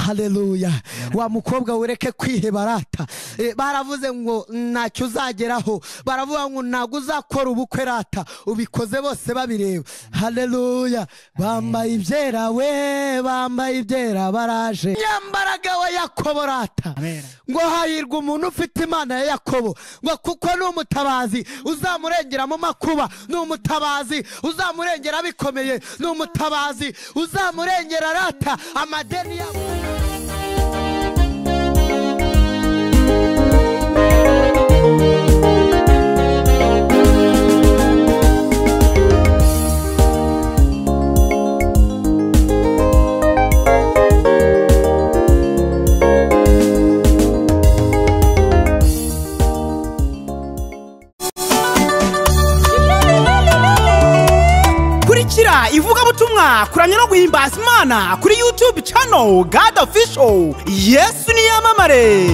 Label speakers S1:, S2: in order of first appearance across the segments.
S1: Haleluya. Wa mukobwa ureke kwiheba rata. Baravuze ngo ntacyo uzageraho, baravuga ngo ntabwo uzakora ubukwe rata, ubikoze bose babireba. Haleluya. Bambaye ibyera we, bambaye ibyera baraje. Nyambaraga wa Yakobo rata, ngo hahirwa umuntu ufite Imana ya Yakobo, ngo kuko ni umutabazi uzamurengera mu makuba, ni umutabazi uzamurengera bikomeye, ni umutabazi uzamurengera rata amadeni yabo.
S2: Ivugabutumwa kuramya no guhimbaza Imana kuri YouTube channel God Official. Yesu ni yamamare.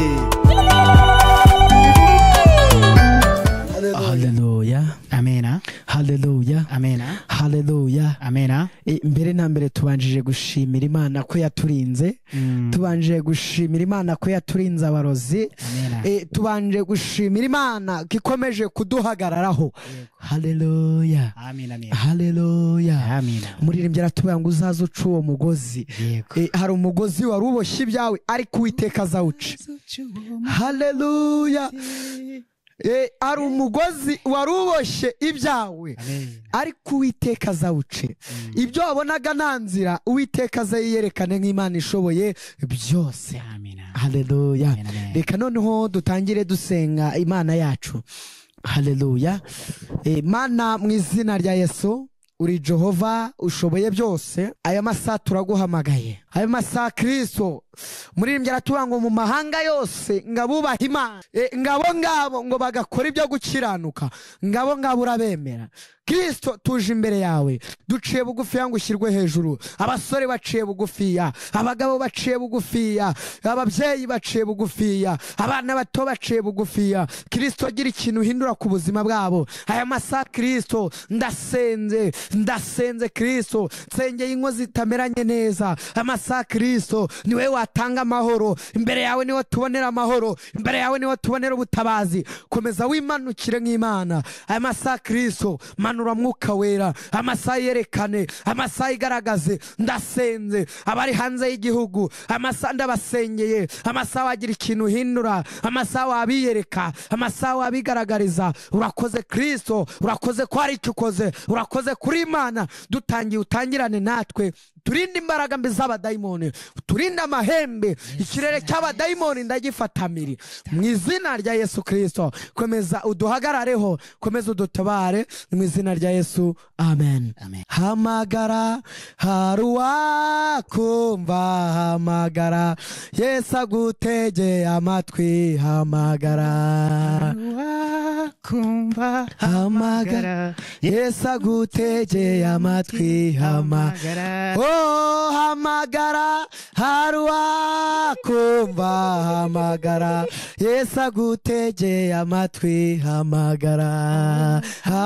S1: Haleluya.
S2: Amena.
S1: Haleluya.
S2: Amena.
S1: Haleluya.
S2: Amena.
S1: Mbere na mbere tubanjije gushimira Imana ko yaturinze. Tubanjije gushimira Imana ko yaturinze abarozi. Tubanje gushimira Imana gikomeje kuduhagararaho. Haleluya.
S2: Amina.
S1: Haleluya.
S2: Amina.
S1: Umuririmbyi aratubwira ngo uzaze uca uwo mugozi. Hari umugozi wari uboshye ibyawe ariko Uwiteka azawuca. Haleluya. Ari umugozi wari uboshye ibyawe ariko Uwiteka azawuce. Ibyo wabonaga nta nzira Uwiteka azayerekane nk'Imana ishoboye byose. Haleluya. Reka noneho dutangire dusenga Imana yacu. Haleluya. Mana mu izina rya Yesu, uri Jehova ushoboye byose. Aya masaha turaguhamagaye, aya masaha Kristo umuririmbyi aratubwira ngo mu mahanga yose ngabubaha Imana, ngabo ngo bagakora ibyo gukiranuka, ngabo urabemera. Kristo tuje imbere yawe duciye bugufiya ngo ushyirwe hejuru. Abasore baciye bugufiya, abagabo baciye bugufiya, ababyeyi baciye bugufiya, abana bato baciye bugufiya. Kristo gira ikintu uhindura ku buzima bwabo. Aya masaha Kristo ndasenze Kristo, nsengeye ingo zitameranye neza. Amasaha Kristo niwe watanga amahoro, imbere yawe niwe tubonera amahoro, imbere yawe niwe tubonera ubutabazi. Komeza wimanukire nk'Imana. Aya masaha Kristo manura mwuka wera, amasaha yerekane, amasaha igaragaze. Ndasenze abari hanze y'igihugu, amasaha ndabasengeye, amasaha wagira ikintu uhindura, amasaha wabiyereka, amasaha wabigaragariza. Urakoze Kristo, urakoze ko hari icyo ukoze, urakoze kuri Imana. Dutangiye utangirane natwe, turinde imbaraga mbi z'abadayimoni, turinde amahembe, ikirere cy'abadayimoni ndagifatamiri mu izina rya Yesu Kristo. Komeza uduhagarareho, komeza udutabare mu izina rya Yesu. Amen. Hamagara hari uwakumva, hamagara Yesu agutegeye amatwi. Hamagara kumva, hamagara Yesu agutegeye amatwi. Hamagara hamagara hari uwakumva, hamagara Yesu agutegeye amatwi. Hamagara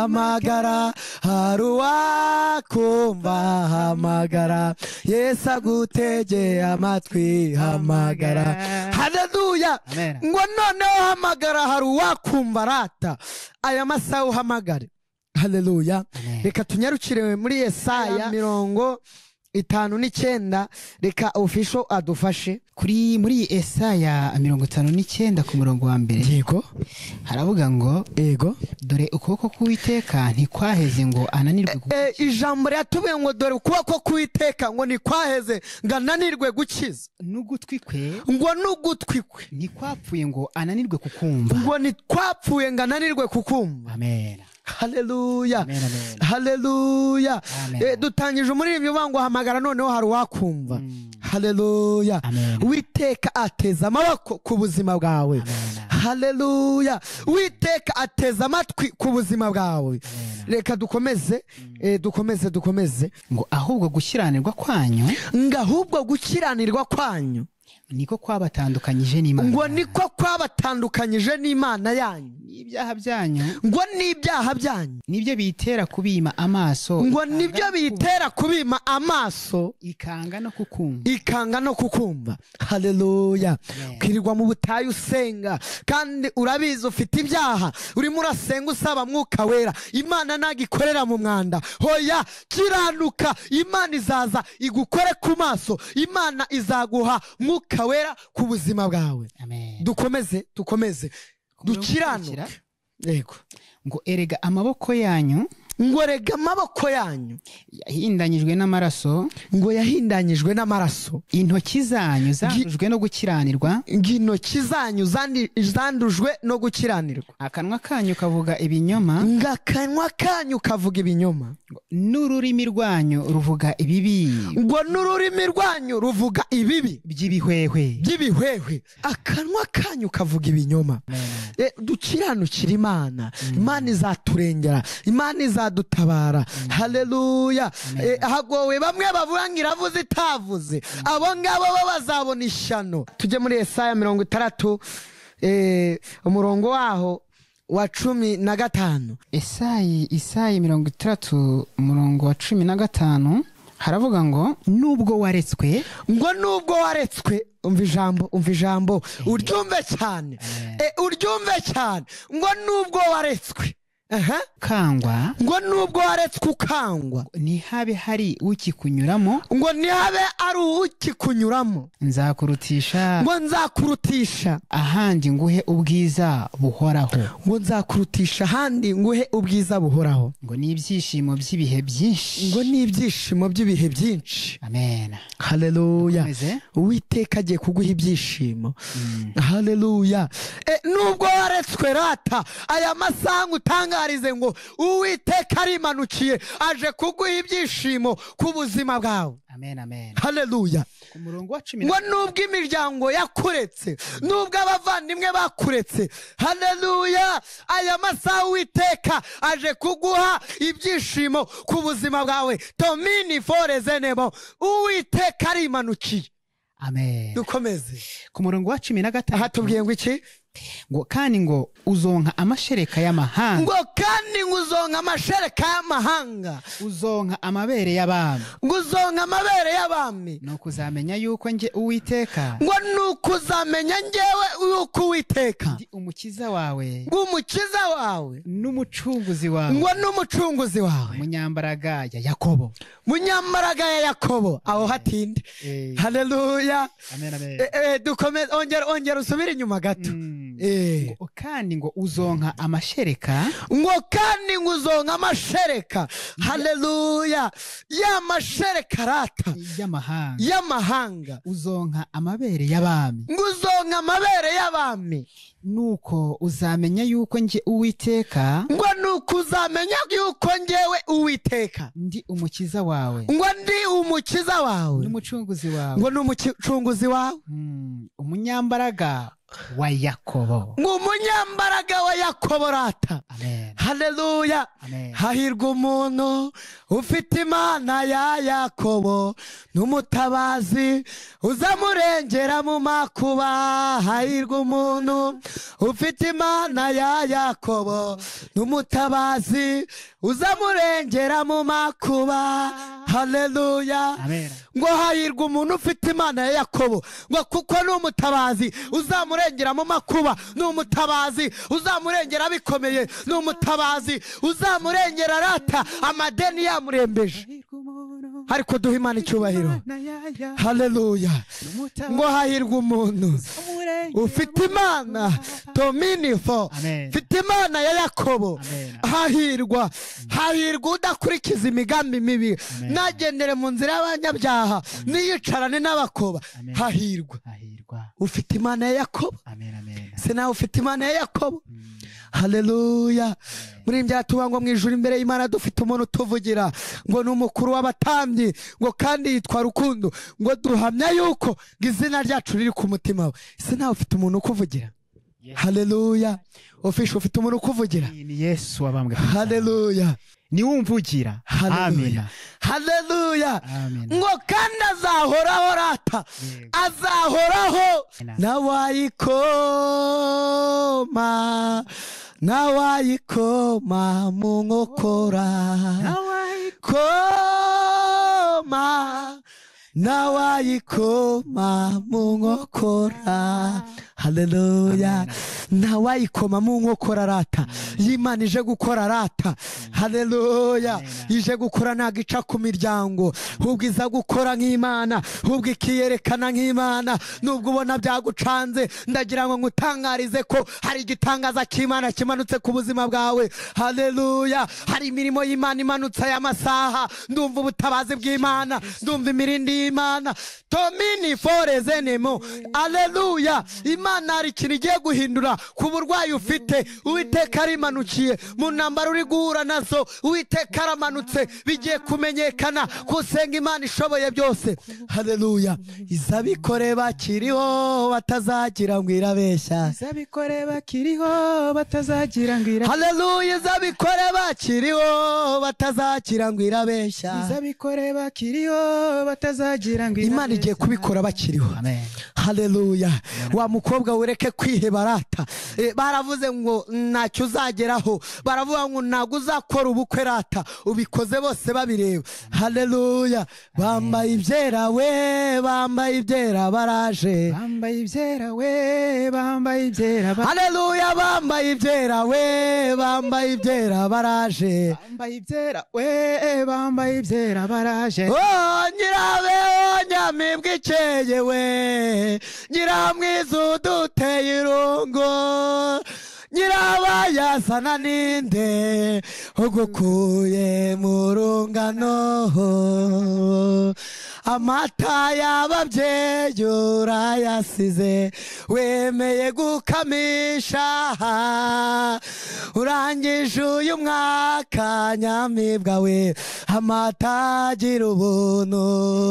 S1: hari uwakumva, hamagara Yesu agutegeye amatwi. Hamagara. Haleluya. Ngo noneho hamagara hari uwakumva rata. Aya masaha uhamagare. Haleluya. Reka tunyarukire muri Yesaya 59. Reka official adufashe
S2: muri Yesaya 59 ku murongo wa mbere.
S1: Yego.
S2: Haravuga ngo
S1: yego,
S2: dore ukuboko k'Uwiteka ntikwaheze ngo ananirwe gukiza.
S1: Ijambo ryatubiye ngo dore ukuboko k'Uwiteka ngo ntikwaheze ngo ananirwe gukiza.
S2: N'ugutwi kwe
S1: ntikwapfuye
S2: ngo ananirwe kukumva.
S1: Ngo ntikwapfuye ngo ananirwe kukumva.
S2: Amen.
S1: Haleluya. Haleluya. Dutangije umuririmbyi uvuga ngo hamagara noneho hari uwakumva. Haleluya. Uwiteka ateza amaboko ku buzima bwawe. Haleluya. Uwiteka ateza amatwi ku buzima bwawe. Reka dukomeze ngo
S2: ahubwo gukiranirwa kwanyu niko kwabatandukanyije n'Imana,
S1: ngo niko kwabatandukanyije n'Imana yanyu,
S2: n'ibyaha byanyu,
S1: ngo n'ibyaha byanyu
S2: nibyo bitera kubima amaso,
S1: ngo nibyo bitera kubima amaso,
S2: ikanga no kukumva.
S1: Haleluya. Kwirirwa mu butayu usenga kandi urabizi ufite ibyaha, urimo urasenga usaba Mwuka Wera, Imana nagikorera mu mwanda. Hoya, kiranuka, Imana izaza igukore ku maso, Imana izaguha Mwuka Wera ku buzima bwawe. Dukomeze dukiranuke. Yego.
S2: Ngo erega amaboko yanyu,
S1: ngo rega amaboko yanyu
S2: yahindanyijwe n'amaraso,
S1: ngo yahindanyijwe n'amaraso,
S2: intoki zanyu zandujwe no gukiranirwa,
S1: intoki zanyu zandujwe no gukiranirwa,
S2: akanwa kanyu kavuga ibinyoma,
S1: akanwa kanyu kavuga ibinyoma,
S2: n'ururimi rwanyu ruvuga ibibi,
S1: ngo n'ururimi rwanyu ruvuga ibibi by'ibihwehwe, akanwa kanyu kavuga ibinyoma. Dukiranukira Imana, Imana izaturengera, Imana izadutabara. Haleluya. Hagowe bamwe bavuga ngo iravuze itavuze, abo ngabo bo bazabona ishyano. Tujye muri Yesaya 60 umurongo waho wa 15.
S2: Isayi 60 umurongo wa 15 haravuga ngo nubwo waretswe,
S1: ngo nubwo waretswe, umva ijambo uryumve cyane, uryumve cyane, ngo nubwo waretswe
S2: kangwa,
S1: ngo nubwo waretswe ukangwa,
S2: ntihabe hari ukikunyuramo,
S1: ngo ntihabe ari ukikunyuramo,
S2: nzakurutisha,
S1: ngo nzakurutisha
S2: ahandi nguhe ubwiza buhoraho,
S1: ngo nzakurutisha ahandi nguhe ubwiza buhoraho,
S2: ngo n'ibyishimo by'ibihe byinshi,
S1: ngo n'ibyishimo by'ibihe byinshi.
S2: Amen.
S1: Haleluya. Uwiteka agiye kuguha ibyishimo. Haleluya. Nubwo waretswe rata, aya masaha utangarize ngo Uwiteka arimanukiye aje kuguha ibyishimo ku buzima bwawe.
S2: Amen, amen.
S1: Haleluya. Ngo nubwo imiryango yakuretse, nubwo abavandimwe bakuretse, haleluya, aya masaha Uwiteka aje kuguha ibyishimo ku buzima bwawe. Domini forezenebo, Uwiteka arimanukiye.
S2: Amen.
S1: Dukomeze
S2: ku murongo wa 15
S1: hatubwiye ngo iki?
S2: ngo kandi ngo uzonka amashereka y'amahanga,
S1: ngo kandi ngo uzonka amashereka y'amahanga,
S2: uzonka amabere y'abami,
S1: ngo uzonka amabere y'abami,
S2: nuko uzamenya yuko nje Uwiteka,
S1: ngo nuko uzamenya njyewe yuko Uwiteka
S2: ndi umukiza wawe,
S1: ngo umukiza wawe
S2: n'umucunguzi wawe,
S1: ngo n'umucunguzi wawe,
S2: munyambaraga ya Yakobo,
S1: munyambaraga ya Yakobo. Aho hatinde. Haleluya.
S2: Amen, amen.
S1: Dukomeze, ongera usubire inyuma gato.
S2: kandi ngo uzonka amashereka,
S1: ngo kandi ngo uzonka amashereka. Haleluya. Ya mashereka rata y'amahanga,
S2: uzonka amabere y'abami,
S1: ngo uzonka amabere y'abami,
S2: nuko uzamenya yuko nje Uwiteka,
S1: ngo nuko uzamenya yuko njyewe Uwiteka
S2: ndi umukiza wawe,
S1: ngo ndi umukiza wawe
S2: n'umucunguzi wawe,
S1: ngo n'umucunguzi wawe,
S2: umunyambaraga wa Yakobo,
S1: ngo umunyambaraga wa Yakobo rata.
S2: Amen.
S1: Haleluya.
S2: Amen.
S1: Hahirwa umuntu ufite Imana ya Yakobo, n'umutabazi uzamurengera mu makuba. Hahirwa umuntu ufite Imana ya Yakobo, n'umutabazi uzamurengera mu makuba. Haleluya.
S2: Amen.
S1: ngo hahirwa umuntu ufite Imana ya Yakobo, ngo kuko n'umutabazi uzamurengera mu makuba, n'umutabazi uzamurengera bikomeye, n'umutabazi uzamurengera rata amadeni yamurembeje. Ariko duha Imana icyubahiro. Haleluya. ngo hahirwa umuntu ufite Imana dominifo, ufite Imana ya Yakobo. Hahirwa udakurikiza imigambi mibi, nagendere mu nzira y'abanyabyaha, niyicarane n'abakoba. Hahirwa ufite Imana ya Yakobo. Se nawe ufite Imana ya Yakobo. Haleluya. muri byatuba ngo mu ijuru imbere y'Imana dufite umuntu tuvugira ngo n'umukuru w'abatambyi, ngo kandi yitwa Rukundo, ngo duhamya yuko izina ryacu riri ku mutima we. Se nawe ufite umuntu ukuvugira? haleluya. Ofisho ufite umuntu ukuvugira,
S2: ni Yesu wabambwe,
S1: haleluya,
S2: ni wumvugira,
S1: haleluya, haleluya. Ngo kandi azahoraho rata, azahoraho, nawayikoma, nawayikoma mu nkokora, nawayikoma, nawayikoma mu nkokora, haleluya. Nawayikoma mu nkokora rata, y'Imana ije gukora rata, haleluya. Ije gukora ntabwo ica ku miryango, ahubwo iza gukora nk'Imana, ahubwo ikiyerekana nk'Imana. Nubwo ubona byagucanze, ndagira ngo ngutangarize ko hari igitangaza cy'Imana kimanutse ku buzima bwawe, haleluya. Hari imirimo y'Imana imanutse aya masaha, ndumva ubutabazi bw'Imana, ndumva imirindi y'Imana. Tomini forezenemo, haleluya. Imana hari ikintu igiye guhindura ku burwayi ufite, Uwiteka arimanukiye mu ntambara uri guhura nazo, Uwiteka aramanutse, bigiye kumenyekana ko usenga Imana ishoboye byose, haleluya. Izabikore bakiriho batazagira ngo irabeshya,
S2: izabikore bakiriho batazagira ngo irabeshya,
S1: haleluya. Izabikore bakiriho batazagira ngo irabeshya,
S2: izabikore bakiriho batazagira ngo irabeshya.
S1: Imana igiye kubikora bakiriho, amen, haleluya. Wa mukobwa ureke kwiheba rata, baravuze ngo ntacyo uzageraho, baravuga ngo ntabwo uzakora ubukwe rata, ubikoze bose babireba, haleluya. Bambaye ibyera we, bambaye ibyera baraje,
S2: bambaye ibyera we, bambaye ibyera,
S1: haleluya. Bambaye ibyera we, bambaye ibyera baraje,
S2: bambaye ibyera we, bambaye ibyera baraje.
S1: Oh nyirabe, oh nyamibwa ikeye we, nyiramwiza uduteye irungu, nyirabayazana ninde ugukuye mu rungano, amata y'ababyeyi urayasize, wemeye gukamisha, urangije uyu mwaka nyamibwa we, amata agira ubuntu.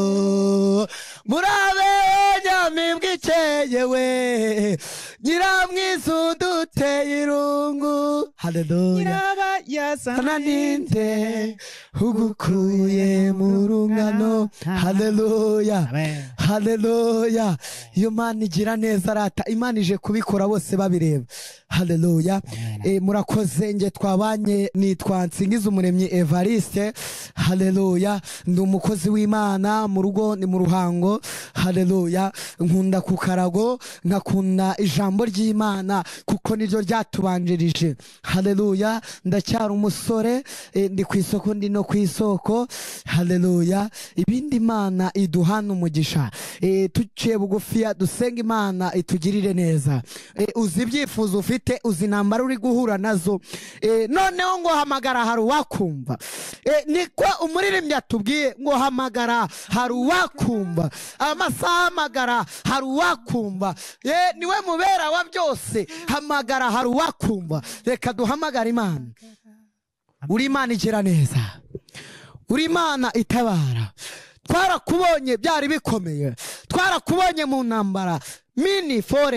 S1: Murabe nyamibwa ikeye we, nyiramwiza uduteye irungu, haleluya.
S2: Nyirabayazana
S1: ninde ugukuye mu rungano, haleluya, haleluya. Iyo Mana igira neza rata, Imana ije kubikora bose babireba, haleluya. Murakoze, nge twabanye nitwa Nsingizumuremyi Evariste, haleluya. Ndi umukozi w'Imana mu rugo, ni mu Ruhango, haleluya. Nkunda ku karago, nkakunda ijambo ry'Imana kuko niryo ryatubanjirije, haleluya. Ndacyari umusore, ndi ku isoko, ndi no ku isoko, haleluya. Ibindi Imana iduhana umugisha, tuciye bugufiya dusenga Imana itugirire neza. Uzi ibyifuzo ufite, uzi intambara uri guhura nazo, noneho ngo hamagara hari uwakumva, niko umuririmbyi atubwiye ngo hamagara hari uwakumva, amasaha hamagara hari uwakumva, niwe mubera wa byose, hamagara hari uwakumva. Reka duhamagara Imana. Uri Imana igira neza, uri Imana itabara. Twarakubonye byari bikomeye, twarakubonye mu ntambara, mini fore.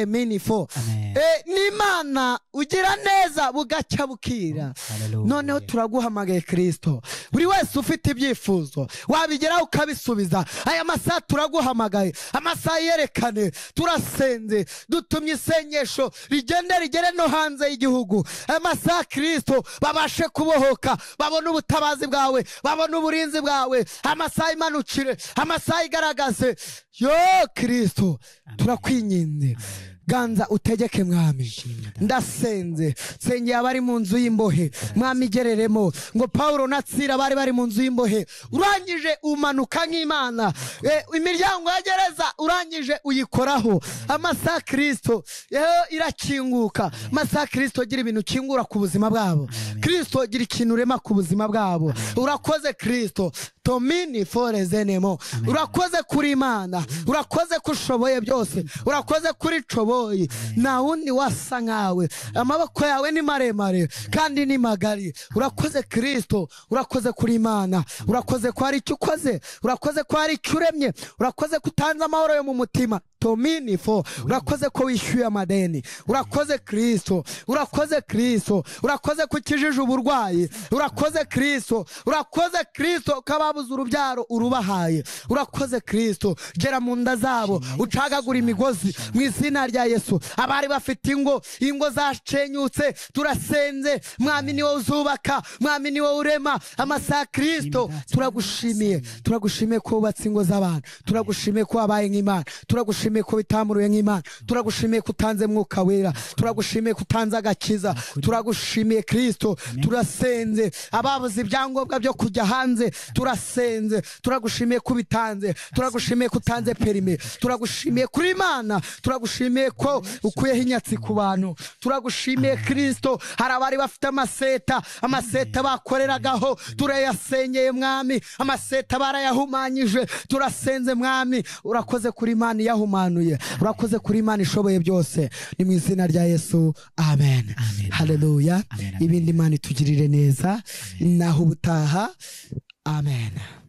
S1: Ni Imana ugira neza bugacya bukira. Noneho turaguhamagaye Kristo, buri wese ufite ibyifuzo wabigeraho ukabisubiza. Aya masaha turaguhamagaye, amasaha yerekane, turasenze, dutumye isengesho rigere no hanze y'igihugu. Aya masaha Kristo babashe kubohoka, babone ubutabazi bwawe, babone uburinzi bwawe. Amasaha imanukire, amasaha igaragaze. Yo Kristo turakwinginze, ganza utegeke Mwami. Ndasenze, sengeye abari mu nzu y'imbohe, Mwami gereremo. Ngo Paulo na Sila bari mu nzu y'imbohe, urangije umanuka nk'Imana, imiryango ya gereza urangije uyikoraho. Amasaha Kristo irakinguka, amasaha Kristo gira ibintu ukingura ku buzima bwabo, Kristo gira ikintu urema ku buzima bwabo. Urakoze Kristo, tomini forezenemo. Urakoze kuri Imana, urakoze ko ushoboye byose, urakoze kuri cobo Elroyi, nta wundi wasa nkawe, amaboko yawe ni maremare kandi ni magari. Urakoze Kristo, urakoze kuri Imana, urakoze ko hari icyo ukoze, urakoze ko hari icyo uremye, urakoze ko utanze amahoro yo mu mutima. Tominifo, urakoze ko wishyuye amadeni, urakoze Kristo, urakoze Kristo, urakoze ko ukijije uburwayi, urakoze Kristo, urakoze Kristo ko ababuze urubyaro urubahaye, urakoze Kristo, gera mu nda zabo ucagagura imigozi mu izina rya Yesu. Abari bafite ingo zacenyutse, turasenze Mwami ni wowe uzubaka, Mwami ni wowe urema amasaha. Kristo turagushimiye ko wubatse ingo z'abantu, turagushimiye ko wabaye nk'Imana, turagushimiye ko bitamuruye nk'Imana, turagushimiye ko utanze Mwuka Wera, turagushimiye ko utanze agakiza, turagushimiye Kristo. Turasenze ababuze ibyangombwa byo kujya hanze, turasenze, turagushimiye ko bitanze, turagushimiye ko utanze perime, turagushimiye kuri Imana, turagushimiye ko ukuyeho inyatsi ku bantu, turagushimiye Kristo. Hari abari bafite amaseta bakoreragaho, turayasenyeye Mwami, amaseta barayahumanyije, turasenze Mwami. Urakoze kuri Imana yahumanuye, urakoze kuri Imana ishoboye byose, ni mu izina rya Yesu, amen. Haleluya. Ibindi Imana itugirire neza, naho ubutaha, amen.